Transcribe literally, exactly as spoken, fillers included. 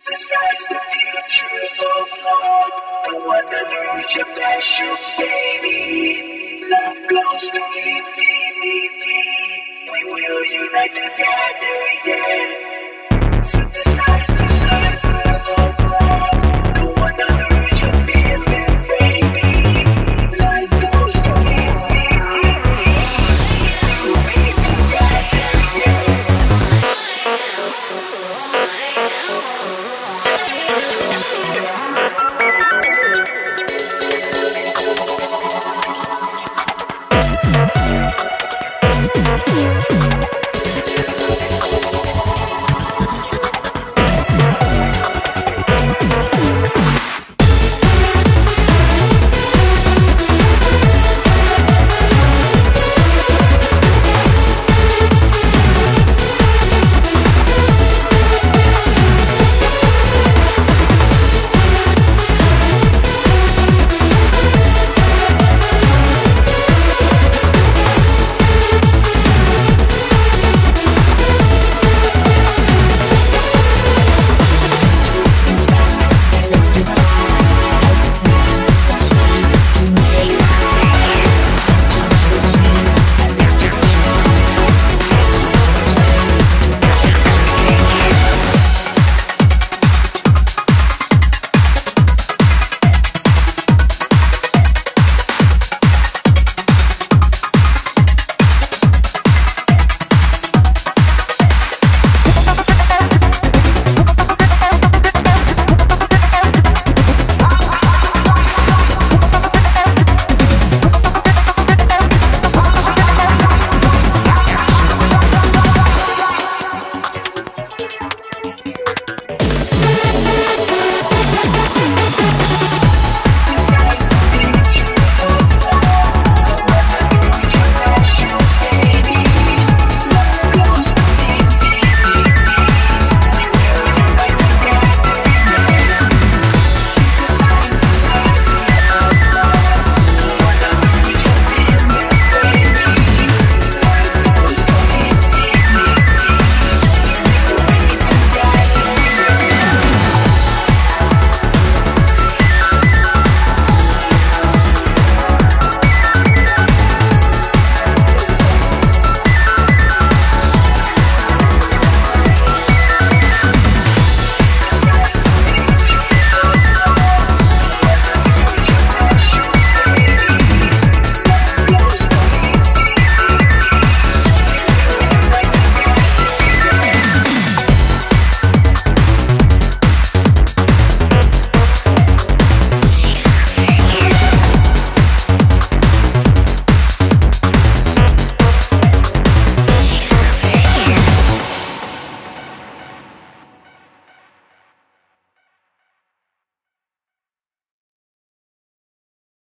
Synthesize the future of love. Don't wanna lose your passion, baby. Love goes to infinity. We will unite together, yeah. Synthesize the cipher of love. Don't wanna lose your feeling, baby. Life goes to infinity. We will be together, yeah.